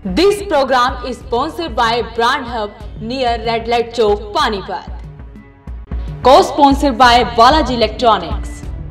This program is sponsored by Brand Hub near Red Light Chowk, Panipat. Co-sponsored by Balaji Electronics.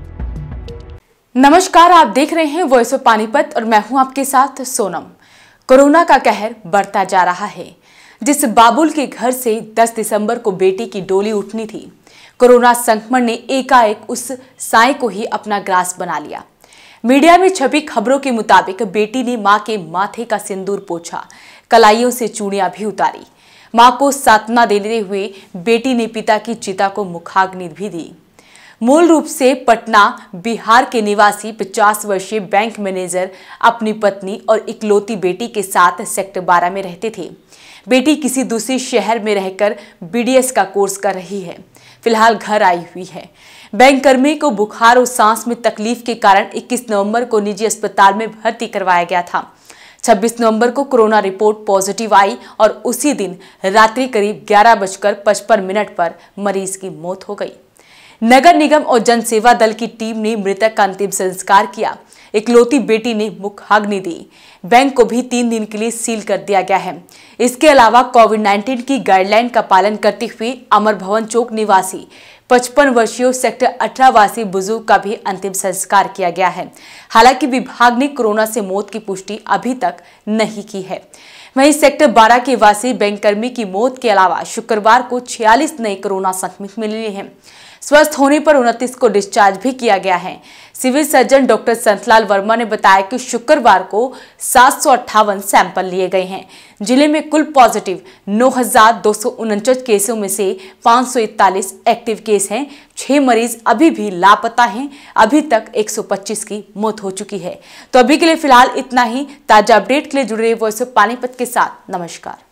नमस्कार, आप देख रहे हैं voice of Panipat और मैं हूं आपके साथ सोनम। कोरोना का कहर बढ़ता जा रहा है। जिस बाबुल के घर से 10 दिसंबर को बेटी की डोली उठनी थी, कोरोना संक्रमण ने एकाएक उस साए को ही अपना ग्रास बना लिया। मीडिया में छपी खबरों के मुताबिक बेटी ने मां के माथे का सिंदूर पोंछा, कलाइयों से चूड़ियां भी उतारी। मां को सांत्वना देते हुए बेटी ने पिता की चिता को मुखाग्नि भी दी। मूल रूप से पटना, बिहार के निवासी 50 वर्षीय बैंक मैनेजर अपनी पत्नी और इकलौती बेटी के साथ सेक्टर 12 में रहते थे। बेटी किसी दूसरे शहर में रहकर BDS का कोर्स कर रही है। फिलहाल घर आई हुई है। बैंक कर्मी को बुखार और सांस में तकलीफ के कारण 21 नवंबर को निजी अस्पताल में भर्ती करवाया गया था। 26 नवंबर को कोरोना रिपोर्ट पॉजिटिव आई और उसी दिन रात्रि करीब 11:55 पर मरीज की मौत हो गई। नगर निगम और जनसेवा दल की टीम ने मृतक का अंतिम संस्कार किया। इकलौती बेटी ने मुखाग्नि दी। बैंक को भी 3 दिन के लिए सील कर दिया गया है। इसके अलावा कोविड-19 की गाइडलाइन का पालन करते हुए अमर भवन चौक निवासी 55 वर्षीय सेक्टर 18 वासी बुजुर्ग का भी अंतिम संस्कार किया गया है। हालांकि विभाग ने कोरोना से मौत की पुष्टि अभी तक नहीं की है। वहीं सेक्टर 12 के वासी बैंककर्मी की मौत के अलावा शुक्रवार को 46 नए कोरोना संक्रमित मिले हैं। स्वस्थ होने पर 29 को डिस्चार्ज भी किया गया है। Civil surgeon doctor Santlal Verma ने बताया कि शुक्रवार को 758 सैंपल लिए गए हैं। जिले में कुल पॉजिटिव 9,249 केसों में से 541 एक्टिव केस हैं। 6 मरीज अभी भी लापता हैं। अभी तक 125 की मौत हो चुकी है। तो अभी के लिए फिलहाल इतना ही। ताजा अपडेट के लिए जुड़े रहिए वॉइस ऑफ पानीपत के साथ। नमस्कार।